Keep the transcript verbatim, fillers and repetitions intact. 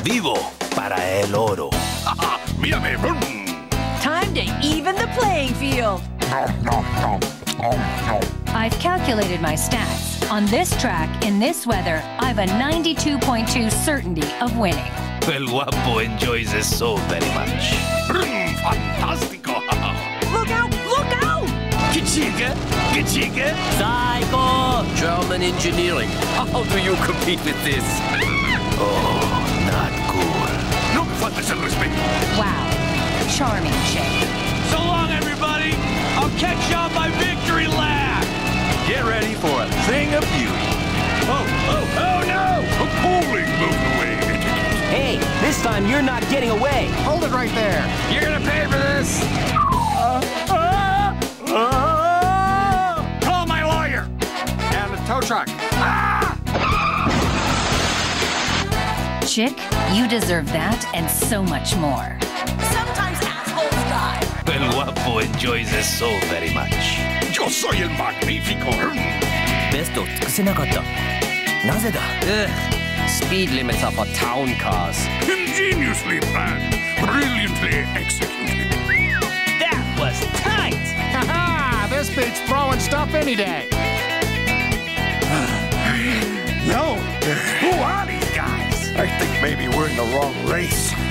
Vivo para el oro. Mírame. Time to even the playing field. I've calculated my stats. On this track, in this weather, I've a ninety-two point two certainty of winning. El guapo enjoys this so very much. Fantástico. Look out! Look out! Kachiga! Kachiga! Psycho! German engineering. How do you compete with this? Oh, not cool. No me faltes el respeto. Wow. Charming chick. So long, everybody. I'll catch you on my victory lap. Get ready for a thing of beauty. Oh, oh, oh no! A bowling moved away. Hey, this time you're not getting away. Hold it right there. You're gonna pay for this. Uh, uh, uh, Call my lawyer. and the tow truck. Chick, you deserve that and so much more. Sometimes assholes die. El guapo enjoys this so very much. Yo soy el magnífico. ベストを尽くせなかった。なぜだ Ugh. Speed limits are for town cars. Ingeniously planned. Brilliantly executed. That was tight. Ha-ha! This beats throwing stuff any day. No. Who are these guys? I think maybe we're in the wrong race.